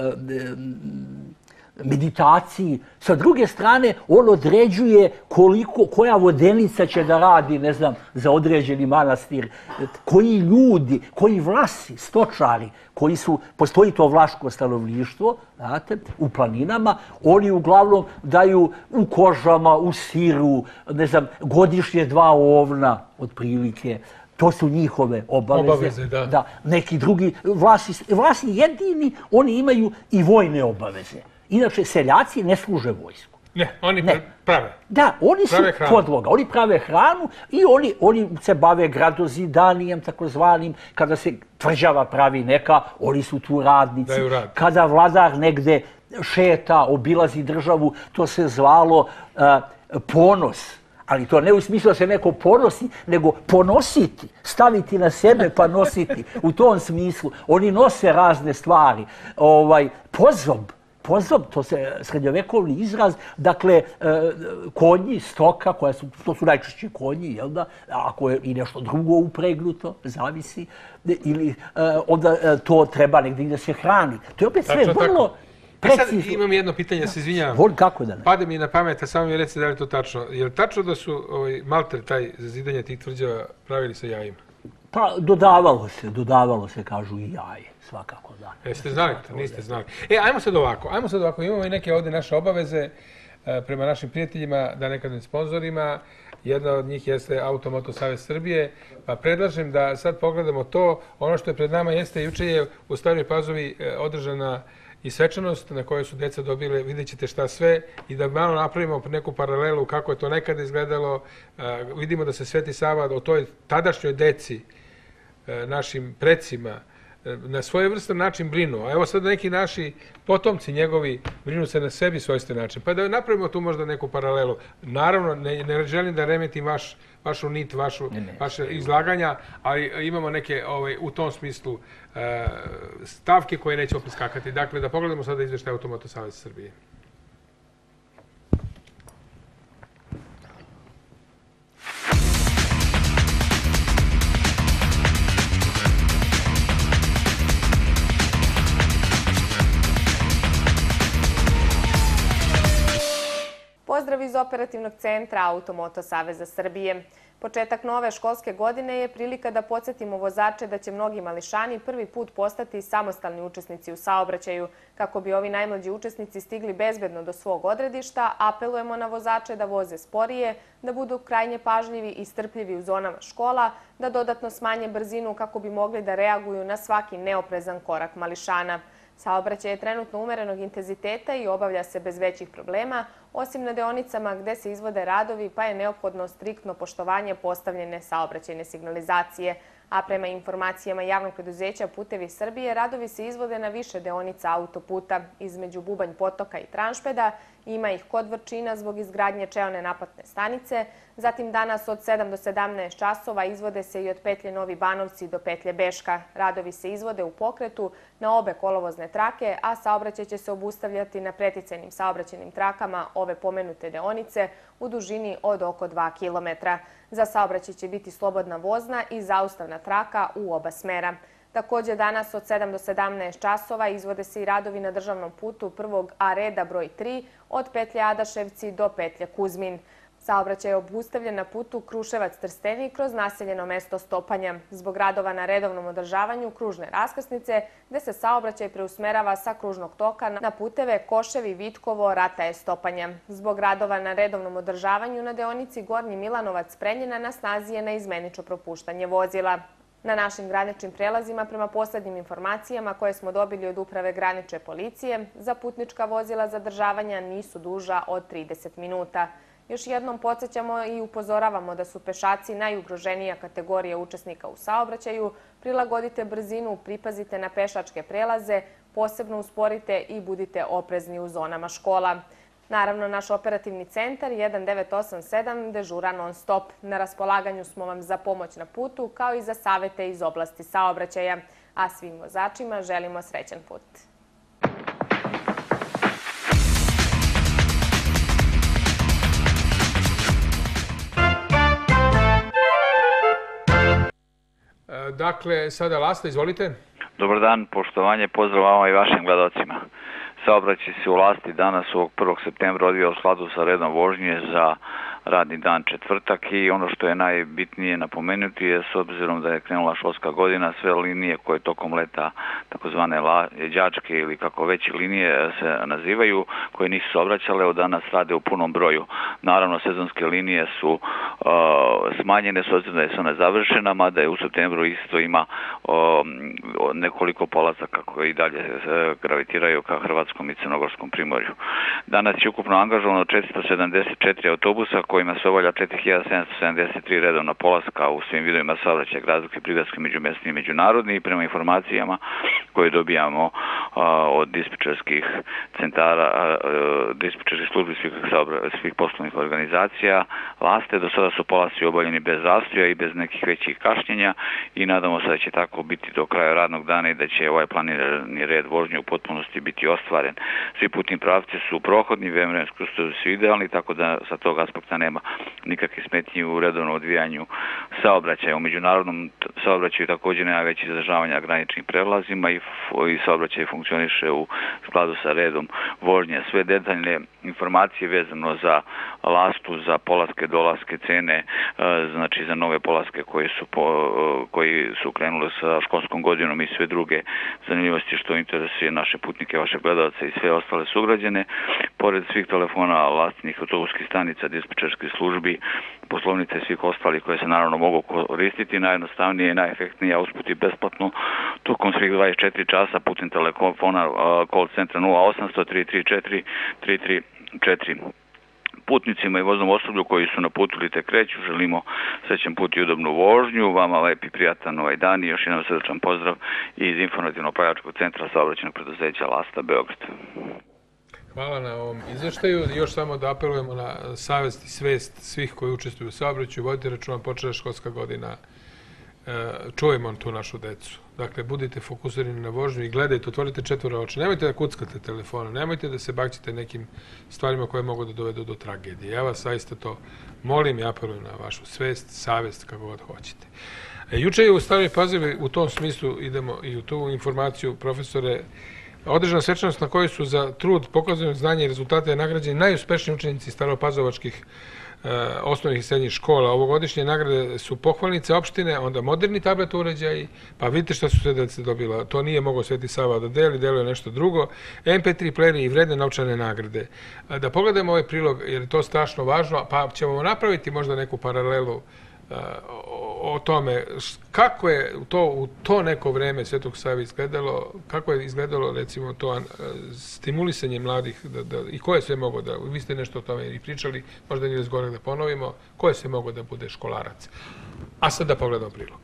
meditaciji. Sa druge strane, on određuje koliko, koja vodenica će da radi, ne znam, za određeni manastir, koji ljudi, koji vlasi, stočari, koji su, postoji to vlaško stanovništvo, znate, u planinama, oni uglavnom daju u kožama, u siru, ne znam, godišnje dva ovna, otprilike. To su njihove obaveze. Obaveze, da. Da, neki drugi, vlasi, vlasi jedini, oni imaju i vojne obaveze. Inače, seljaci ne služe vojsku. Ne, oni ne. prave. Da, oni su podloga, oni prave hranu i oni, oni se bave gradozidanijem, takozvanim, kada se tvrđava pravi neka, oni su tu radnici. Daju rad. Kada vladar negde šeta, obilazi državu, to se zvalo uh, ponos. Ali to ne u smislu da se neko ponosi, nego ponositi, staviti na sebe pa nositi. U tom smislu. Oni nose razne stvari. Ovaj, pozob, pozob, to se srednjovekovni izraz, dakle, konji, stoka, koja su, to su najčešće konji, jel da? Ako je i nešto drugo upregnuto, zavisi, ili onda to treba negdje da se hrani. To je opet sve Tačno vrlo... Tako. E sad imam jedno pitanje, se izvinjavam. Vol, kako da ne? Pade mi na pamet, a samo mi recite da li je to tačno. Je li tačno da su ovaj, malter taj zazidanje tih tvrđava pravili sa jajima? Pa dodavalo se, dodavalo se, kažu i jaje, svakako da. Jeste znali to? Niste znali. E, ajmo sad ovako, ajmo sad ovako. Imamo i neke ovdje naše obaveze prema našim prijateljima, da nekad ne sponzorima. Jedna od njih jeste Automoto Savez Srbije, pa predlažem da sad pogledamo to. Ono što je pred nama jeste, juče je u Staroj Pazovi održana i svečanost na kojoj su deca dobile, vidjet ćete šta sve, i da malo napravimo neku paralelu kako je to nekada izgledalo. Vidimo da se Sveti Sava o toj tadašnjoj deci, našim precima, na svojevrstan način brinu. A evo sad neki naši potomci njegovi brinu se na sebi svojstven način. Pa da napravimo tu možda neku paralelu. Naravno, ne, ne želim da remetim vaš, vašu nit, vašu, vaše izlaganja, ali imamo neke ovaj, u tom smislu uh, stavke koje nećemo preskakati. Dakle, da pogledamo sada izveštaj Automoto Saveza Srbije. Pozdrav iz operativnog centra Automoto Saveza Srbije. Početak nove školske godine je prilika da podsjetimo vozače da će mnogi mališani prvi put postati samostalni učesnici u saobraćaju. Kako bi ovi najmlađi učesnici stigli bezbedno do svog odredišta, apelujemo na vozače da voze sporije, da budu krajnje pažljivi i strpljivi u zonama škola, da dodatno smanje brzinu kako bi mogli da reaguju na svaki neoprezan korak mališana. Saobraćaj je trenutno umerenog intenziteta i obavlja se bez većih problema, osim na deonicama gde se izvode radovi, pa je neophodno striktno poštovanje postavljene saobraćajne signalizacije. A prema informacijama javnog preduzeća Putevi Srbije, radovi se izvode na više deonica autoputa između Bubanj Potoka i Tranšpeda. Ima ih kod Vrčina zbog izgradnje čeone naplatne stanice. Zatim danas od sedam do sedamnaest časova izvode se i od petlje Novi Banovci do petlje Beška. Radovi se izvode u pokretu na obe kolovozne trake, a saobraćaj će se obustavljati na preticajnim saobraćajnim trakama ove pomenute deonice u dužini od oko dva kilometra. Za saobraćaj će biti slobodna vozna i zaustavna traka u oba smera. Također danas od sedam do sedamnaest časova izvode se i radovi na državnom putu prvog A reda broj tri od petlje Adaševci do petlje Kuzmin. Saobraćaj je obustavljen na putu Kruševac-Trstenik kroz naseljeno mesto Stopanja. Zbog radova na redovnom održavanju kružne raskrsnice, gde se saobraćaj preusmerava sa kružnog toka na puteve Koševi, Vitkovo, Rataje, Stopanja. Zbog radova na redovnom održavanju na deonici Gornji Milanovac-Preljina na snazi je neizmenično propuštanje vozila. Na našim graničnim prelazima, prema poslednjim informacijama koje smo dobili od Uprave granične policije, za putnička vozila zadržavanja nisu duža od trideset minuta. Još jednom podsjećamo i upozoravamo da su pešaci najugroženija kategorija učesnika u saobraćaju. Prilagodite brzinu, pripazite na pešačke prelaze, posebno usporite i budite oprezni u zonama škola. Naravno, naš operativni centar jedan devet osam sedam dežura non stop. Na raspolaganju smo vam za pomoć na putu, kao i za savete iz oblasti saobraćaja. A svim vozačima želimo srećan put. Dakle, sada Lasta, izvolite. Dobar dan, poštovanje, pozdrav vama i vašim gledalcima. Saobraćaj se u Lasti danas ovog prvog septembra odvija u skladu sa redom vožnje za radni dan četvrtak i ono što je najbitnije napomenuti je, s obzirom da je krenula školska godina, sve linije koje tokom leta, takozvane đačke ili kako veće linije se nazivaju, koje nisu se obraćale, od danas rade u punom broju. Naravno, sezonske linije su uh, smanjene, s obzirom da je ona završena, mada je u septembru isto ima uh, nekoliko polazaka koji dalje uh, gravitiraju ka Hrvatskom i Crnogorskom primorju. Danas je ukupno angažovano četiristo sedamdeset četiri autobusa kojima se obavlja četiri hiljade sedamsto sedamdeset tri redovna polaska u svim vidovima saobraćaja, gradski, prigradski, međumesni i međunarodni, i prema informacijama koje dobijamo uh, od dispečerskih centara, uh, dispečerskih službi svih, svih poslovnih organizacija Laste, do sada su polasci obavljeni bez zastoja i bez nekih većih kašnjenja i nadamo se da će tako biti do kraja radnog dana i da će ovaj planirani red vožnje u potpunosti biti ostvaren. Svi putni pravci su prohodni, vremenski uslovi su idealni, tako da sa tog aspekta nema nikakve smetnje u redovnom odvijanju saobraćaja. U međunarodnom saobraćaju također nema veće zadržavanja na graničnim prelazima i, i saobraćaj funkcioniše u skladu sa redom vožnje. Sve detaljne informacije vezano za Lastu, za polaske, dolaske, cene, znači za nove polaske koji su, po, koji su krenuli sa školskom godinom i sve druge zanimljivosti što interesuje naše putnike, vaše gledalce i sve ostale sugrađane. Pored svih telefona Lastinih autobuskih stanica, dispečera menadžerskih službi, poslovnice i svih ostalih koje se naravno mogu koristiti najjednostavnije i najefektnije, a usput i besplatno tokom svih dvadeset četiri časa putem telefona call centra nula osam sto tri tri četiri tri tri četiri. Putnicima i voznom osoblju koji su na putu ili te kreću, želimo srećan put i udobnu vožnju, vama lep i prijatan ovaj dan i još jedan srdačan pozdrav iz informativno-upravljačkog centra saobraćajnog preduzeća Lasta Beograd. Hvala na ovom izveštaju. Još samo da apelujemo na savest i svest svih koji učestvuju u saobraćaju. Vodite računa, počela školska godina. Čujemo tu našu decu. Dakle, budite fokusirani na vožnju i gledajte, otvorite četvoro oči. Nemojte da kuckate telefona, nemojte da se bakćete nekim stvarima koje mogu da dovedu do tragedije. Ja vas zaista to molim i apelujem na vašu svest, savest, kako god hoćete. Juče je u Staroj Pazovi, u tom smislu idemo i u tu informaciju, profesore, održana svečanost na kojoj su za trud, pokazano znanje i rezultate nagrađeni najuspešniji učenici staropazovačkih osnovnih i srednjih škola. Ovogodišnje nagrade su pohvalnice opštine, onda moderni tablet uređaji, pa vidite šta su sve dece dobila. To nije mogao Sveti Sava da deli, deluje nešto drugo. em pe tri playeri i vredne novčane nagrade. Da pogledamo ovaj prilog, jer je to strašno važno, pa ćemo napraviti možda neku paralelu o tome kako je to u to neko vreme Svetog Save izgledalo, kako je izgledalo recimo to stimulisanje mladih i ko je sve mogao da, vi ste nešto o tome i pričali, možda nije zgorek da ponovimo, ko je sve mogao da bude školarac. A sad da pogledamo prilog.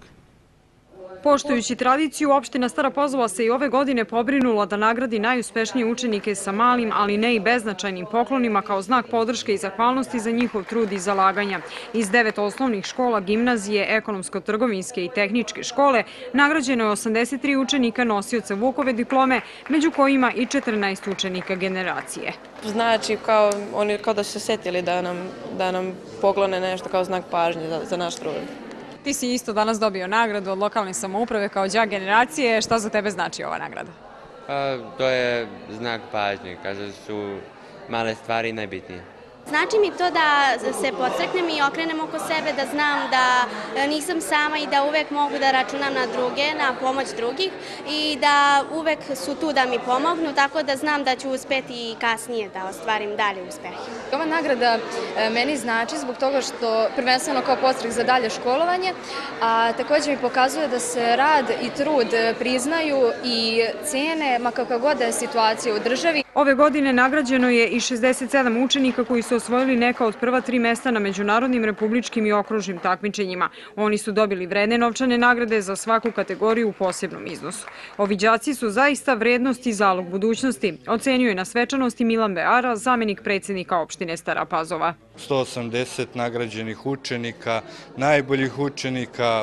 Poštujući tradiciju, opština Stara Pazova se i ove godine pobrinula da nagradi najuspešnije učenike sa malim, ali ne i beznačajnim poklonima kao znak podrške i zahvalnosti za njihov trud i zalaganja. Iz devet osnovnih škola, gimnazije, ekonomsko-trgovinske i tehničke škole nagrađeno je osamdeset tri učenika nosioca Vukove diplome, među kojima i četrnaest učenika generacije. Znači kao, oni kao da su se setili da nam, da nam poklone nešto kao znak pažnje za, za naš trud. Ti si isto danas dobio nagradu od lokalne samouprave kao đak generacije. Šta za tebe znači ova nagrada? Pa, to je znak pažnje, kaže su male stvari najbitnije. Znači mi to da se podsreknem i okrenem oko sebe, da znam da nisam sama i da uvek mogu da računam na druge, na pomoć drugih i da uvek su tu da mi pomognu, tako da znam da ću uspeti i kasnije da ostvarim dalje uspehe. Ova nagrada meni znači zbog toga što prvenstveno kao podstrek za dalje školovanje, a također mi pokazuje da se rad i trud priznaju i cene, ma kakva god da je situacija u državi. Ove godine nagrađeno je i šezdeset sedam učenika koji su osvojili neka od prva tri mesta na međunarodnim, republičkim i okružnim takmičenjima. Oni su dobili vredne novčane nagrade za svaku kategoriju u posebnom iznosu. Ovi đaci su zaista vrednost i zalog budućnosti, ocenio je na svečanosti Milan Beara, zamenik predsjednika opštine Stara Pazova. sto osamdeset nagrađenih učenika, najboljih učenika,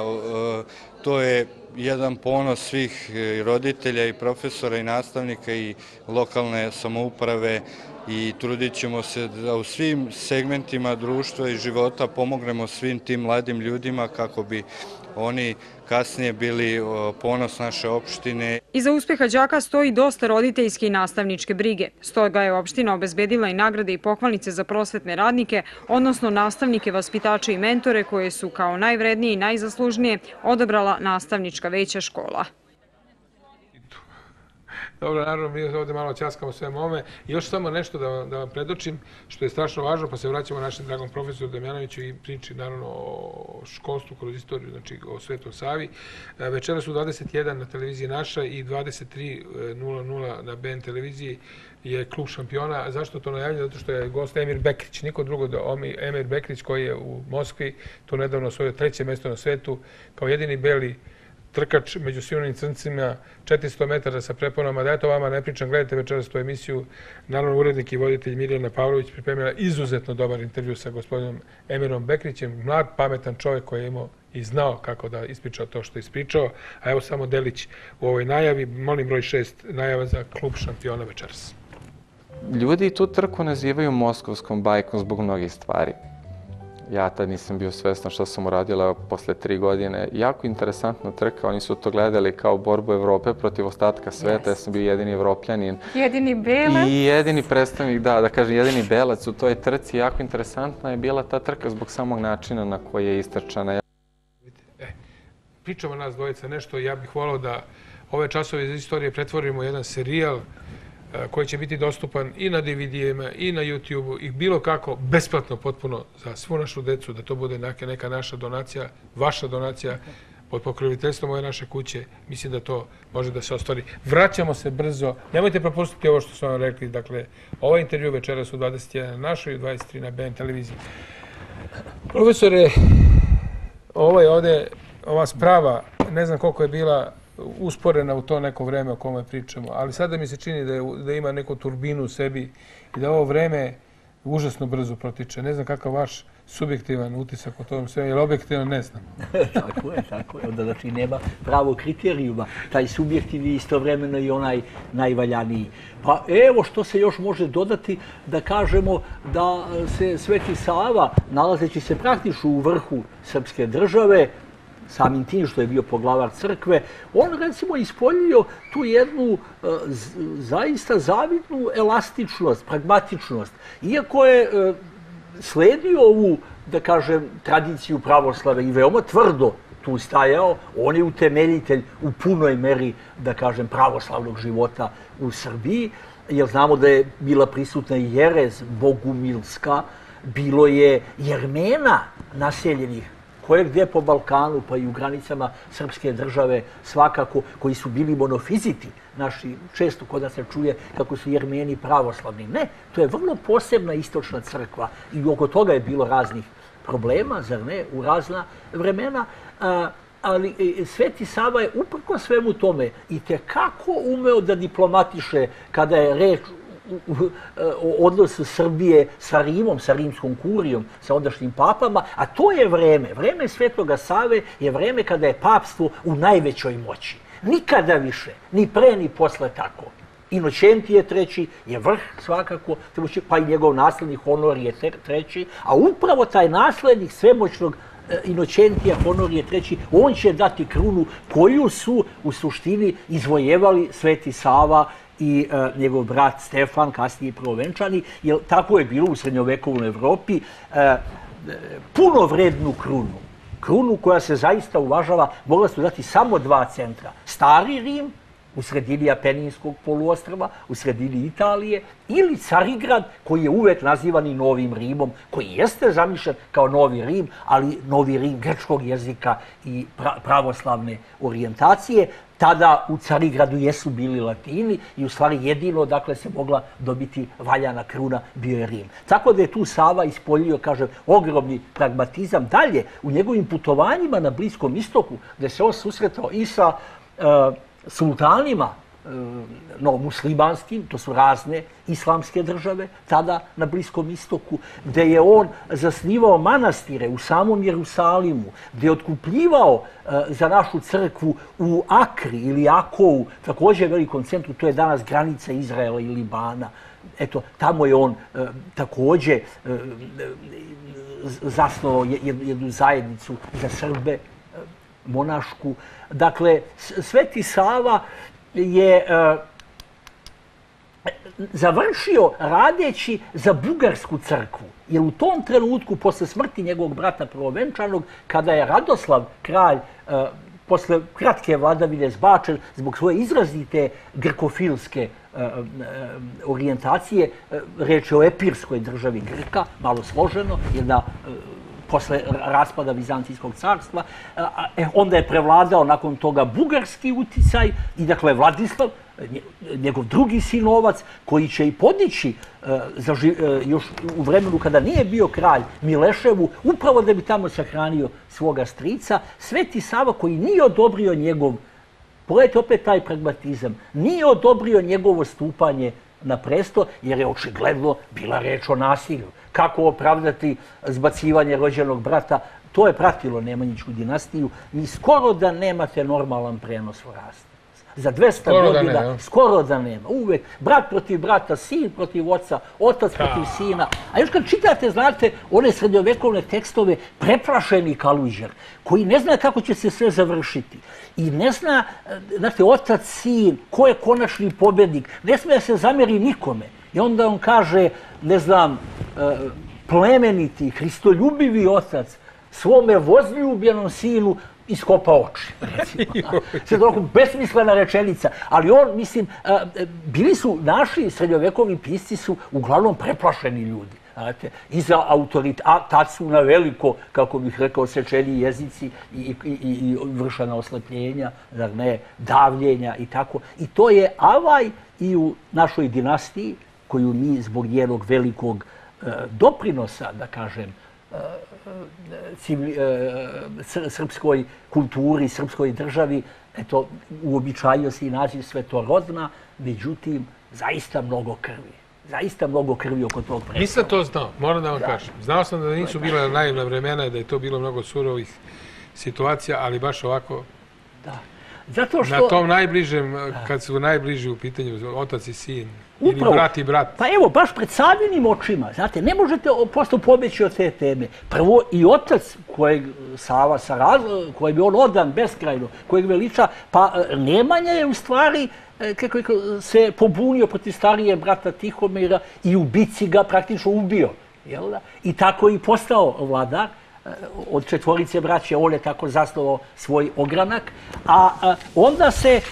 to je jedan ponos svih roditelja i profesora i nastavnika i lokalne samouprave i trudit ćemo se da u svim segmentima društva i života pomognemo svim tim mladim ljudima kako bi oni kasnije bili ponos naše opštine. Iza uspeha đaka stoji dosta roditeljske i nastavničke brige. Stoga je opština obezbedila i nagrade i pohvalnice za prosvetne radnike, odnosno nastavnike, vaspitače i mentore koje su kao najvrednije i najzaslužnije odabrala nastavnička veća škola. Dobro, naravno, mi ovdje malo ćaskamo sve ome. Još samo nešto da vam predočim, što je strašno važno, pa se vraćamo našem dragom profesoru Damjanoviću i priči, naravno, o školstvu kroz istoriju, znači o Svetom Savi. Večera su dvadeset jedan na televiziji Naša i dvadeset tri nula nula na B N televiziji je klub šampiona. Zašto to najavljaju? Zato što je gost Emir Bekrić, niko drugo da Emir Bekrić koji je u Moskvi, to nedavno osvojio treće mjesto na svetu, kao jedini beli trkač među svim onim crncima, četiristo metara sa preponama. Da, eto vama ne pričam, gledajte večeras tu emisiju. Naravno, urednik i voditelj Mirjana Pavlović pripremila izuzetno dobar intervju sa gospodinom Emirom Bekrićem. Mlad, pametan čovjek koji je imao i znao kako da ispriča to što je ispričao. A evo samo delić u ovoj najavi. Molim broj šest najava za klub šampiona večeras. Ljudi tu trku nazivaju moskovskom bajkom zbog mnogih stvari. Ja tad nisam bio svestan što sam uradio posle tri godine. Jako interesantna trka, oni su to gledali kao borbu Evrope protiv ostatka sveta. Ja sam bio jedini evropljanin. Jedini belac. I jedini predstavnik, da, da kažem, jedini belac u toj trci. Jako interesantna je bila ta trka zbog samog načina na koji je istrčana. Pričamo nas dvojica nešto, ja bih volao da ove časove iz istorije pretvorimo jedan serijal koji će biti dostupan i na D V D-ima i na YouTube-u i bilo kako, besplatno potpuno za svu našu decu, da to bude neka naša donacija, vaša donacija, pod pokroviteljstvom ove naše kuće. Mislim da to može da se ostvari. Vraćamo se brzo. Nemojte propustiti ovo što su vam rekli. Dakle, ovaj intervju večeras u dvadeset jedan na našoj i dvadeset tri na B N televiziji. Profesore, ovaj ovde, ova sprava, ne znam koliko je bila usporena u to neko vreme o kome pričamo, ali sada mi se čini da ima neku turbinu u sebi i da ovo vreme užasno brzo protiče. Ne znam kakav vaš subjektivan utisak o tom sve, jer objektivno ne znam. Tako je, tako je. Onda znači nema pravog kriterijuma. Taj subjektiv je istovremeno i onaj najvaljaniji. Pa evo što se još može dodati, da kažemo da se Sveti Sava, nalazeći se praktično u vrhu srpske države, samim tim što je bio poglavar crkve, on recimo ispoljio tu jednu zaista zavidnu elastičnost, pragmatičnost. Iako je sledio ovu, da kažem, tradiciju pravoslave i veoma tvrdo tu stajao, on je utemeljitelj u punoj meri, da kažem, pravoslavnog života u Srbiji, jer znamo da je bila prisutna i jerez bogumilska, bilo je Jermena naseljenih koje gdje po Balkanu, pa i u granicama srpske države svakako, koji su bili monofiziti. Naši, često kod nas se čuje kako su Jermeni pravoslavni. Ne, to je vrlo posebna istočna crkva i oko toga je bilo raznih problema, zar ne, u razna vremena. Ali Sveti Sava je uprko svemu tome i tekako umeo da diplomatiše kada je reč o odnosu Srbije sa Rimom, sa rimskom kurijom, sa ondašnjim papama, a to je vreme. Vreme Svetoga Save je vreme kada je papstvo u najvećoj moći. Nikada više, ni pre ni posle tako. Inoćentije treći je vrh svakako, pa i njegov naslednik Honorije treći, a upravo taj naslednik svemoćnog Inoćentija Honorije treći, on će dati krunu koju su u suštini izvojevali Sveti Sava i njegov brat Stefan, kasnije prvovenčani, jer tako je bilo u srednjovekovnoj Evropi, puno vrednu krunu. Krunu koja se zaista uvažava, mogla su dati samo dva centra. Stari Rim, u sredini Apeninskog poluostrva, u sredini Italije, ili Carigrad, koji je uvek nazivan i Novim Rimom, koji jeste zamišljen kao Novi Rim, ali Novi Rim grčkog jezika i pravoslavne orijentacije. Tada u Carigradu jesu bili Latini i u stvari jedino dakle se mogla dobiti valjana kruna bio je Rim. Tako da je tu Sava ispoljio, kažem, ogromni pragmatizam. Dalje, u njegovim putovanjima na Bliskom istoku, gde se on susretao i sa sultanima, no, muslimanskim, to su razne islamske države, tada na Bliskom istoku, gde je on zasnivao manastire u samom Jerusalimu, gde je otkupljivao za našu crkvu u Akri ili Akovu, također velikom centru, to je danas granica Izraela i Libana. Eto, tamo je on također zasnovao jednu zajednicu za Srbe, monašku. Dakle, Sveti Sava je završio radeći za bugarsku crkvu. Jer u tom trenutku, posle smrti njegovog brata prvovenčanog, kada je Radoslav, kralj, posle kratke vladavine zbačen zbog svoje izrazite grkofilske orijentacije, reč je o epirskoj državi Grka, malo složeno, jedna posle raspada Vizantijskog carstva, onda je prevladao nakon toga bugarski uticaj i dakle Vladislav, njegov drugi sinovac, koji će i podići još u vremenu kada nije bio kralj Mileševu, upravo da bi tamo sahranio svoga strica, Sveti Sava koji nije odobrio njegov, pogledajte opet taj pragmatizam, nije odobrio njegovo stupanje na presto, jer je očigledno bila reč o nasilju. Kako opravdati zbacivanje rođenog brata? To je pratilo Nemanjićku dinastiju. Ni skoro da nemate normalan prenos vlasti. Za dvesta godina skoro da nema. Uvek brat protiv brata, sin protiv oca, otac protiv sina. A još kad čitate, znate, one srednjovekovne tekstove, preplašeni Kaluđer, koji ne zna kako će se sve završiti. I ne zna, znate, otac, sin, ko je konačni pobednik. Ne smije se zamjeri nikome. I onda on kaže, ne znam, plemeniti, hristoljubivi otac svome vozljubljenom sinu iskopa oči, recimo. Sve to onako besmislena rečenica. Ali on, mislim, bili su, naši srednjovekovni pisci su uglavnom preplašeni ljudi. I za autoritet, a tad su na veliko, kako bih rekao, sečeni jezici i vršana oslepljenja, davljenja i tako. I to je avaj i u našoj dinastiji, koju mi zbog njenog velikog doprinosa, da kažem, srpskoj kulturi, srpskoj državi, eto, uobičajio se i naziv svetorodna, međutim, zaista mnogo krvi. Zaista mnogo krvi oko tog predstava. Nisam to znao, moram da vam kažem. Znao sam da nisu bila naivna vremena i da je to bilo mnogo surovih situacija, ali baš ovako... Da. Zato što... Na tom najbližem, kad su najbliži u pitanju otac i sin, ili brat i brat. Pa evo, baš pred Savinim očima, znate, ne možete prosto pobeći od te teme. Prvo i otac kojeg Sava, kojeg je on odan beskrajno, kojeg veliča, pa Nemanja je u stvari kako se pobunio protiv starije brata Tihomira i u bici ga praktično ubio. I tako i postao vladar. Od četvorice braće on je tako zasnovao svoj ogranak. A onda se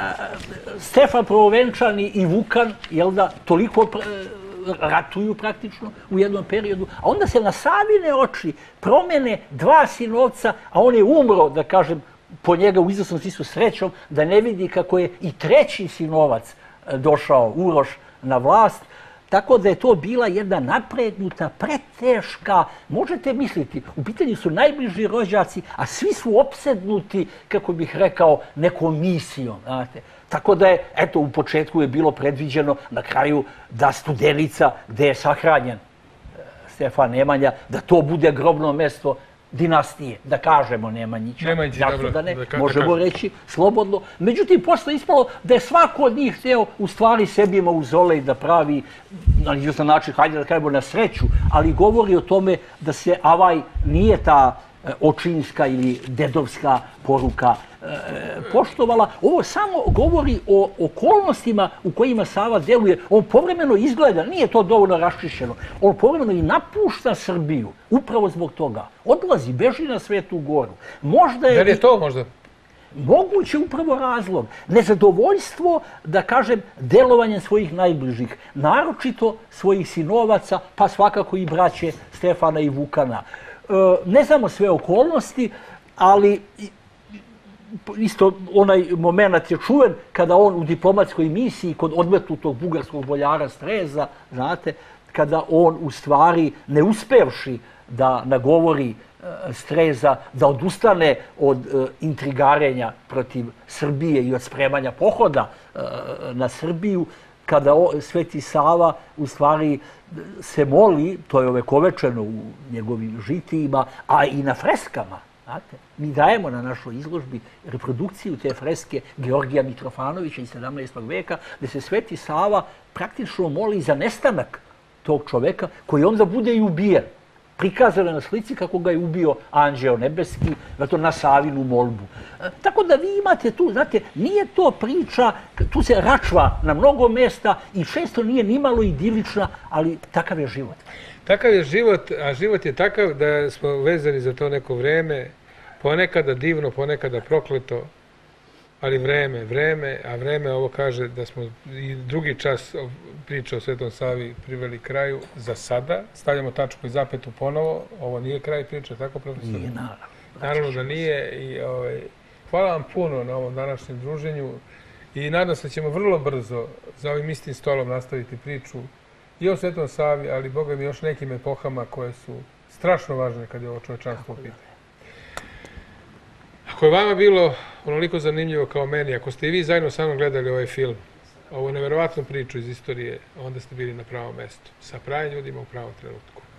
Stefan Prvovenčani i Vukan toliko ratuju praktično u jednom periodu. A onda se na Savine oči promene dva sinovca, a on je umro, da kažem, po njega u izvesnom smislu srećom, da ne vidi kako je i treći sinovac došao, Uroš, na vlast. Tako da je to bila jedna napregnuta, preteška, možete misliti, u pitanju su najbliži rođaci, a svi su opsednuti, kako bih rekao, nekom misijom. Tako da je, eto, u početku je bilo predviđeno na kraju da Studenica, gde je sahranjen Stefan Nemanja, da to bude grobno mesto dinastije, da kažemo Nemanjića, jasno da ne, možemo reći slobodno. Međutim, posle ispalo da je svako od njih hteo u stvari sebi mauzolej da pravi, na izvestan način, hajde da kažemo na sreću, ali govori o tome da se avaj nije ta očinska ili dedovska poruka poštovala. Ovo samo govori o okolnostima u kojima Sava deluje. On povremeno izgleda, nije to dovoljno raščišćeno, on povremeno i napušta Srbiju, upravo zbog toga. Odlazi, beži na Svetu Goru. Možda je... Da li je to možda? Moguće upravo razlog. Nezadovoljstvo, da kažem, delovanjem svojih najbližih, naročito svojih sinovaca, pa svakako i braće Stefana i Vukana. Ne znamo sve okolnosti, ali isto onaj moment je čuven kada on u diplomatskoj misiji kod odmetnutog bugarskog boljara Streza, znate, kada on u stvari ne uspevši da nagovori Streza da odustane od intrigarenja protiv Srbije i od spremanja pohoda na Srbiju, kada Sveti Sava u stvari se moli, to je ovekovečeno u njegovim žitijima, a i na freskama. Mi dajemo na našoj izložbi reprodukciju te freske Georgija Mitrofanovića iz sedamnaestog veka, gde se Sveti Sava praktično moli za nestanak tog čoveka koji onda bude i ubijen. Prikazano na slici kako ga je ubio Anđeo Nebeski, zato na Savinu molbu. Tako da vi imate tu, znate, nije to priča, tu se račva na mnogo mesta i često nije nimalo idilična, ali takav je život. Takav je život, a život je takav da smo vezani za to neko vreme, ponekada divno, ponekada prokleto, ali vreme, vreme, a vreme ovo kaže da smo i drugi čas priče o Svetom Savi priveli kraju za sada. Stavljamo tačku i zapetu ponovo. Ovo nije kraj priče, tako profesor? Nije, naravno. Naravno da nije. Hvala vam puno na ovom današnjem druženju i nadam se da ćemo vrlo brzo za ovim istim stolom nastaviti priču i o Svetom Savi, ali Boga mi još nekim epohama koje su strašno važne kad je ovo čovečanstvo u pitanju. Ako je vama bilo onoliko zanimljivo kao meni, ako ste i vi zajedno sa mnom gledali ovaj film, ovu neverovatnu priču iz istorije, onda ste bili na pravom mestu, sa pravim ljudima u pravom trenutku.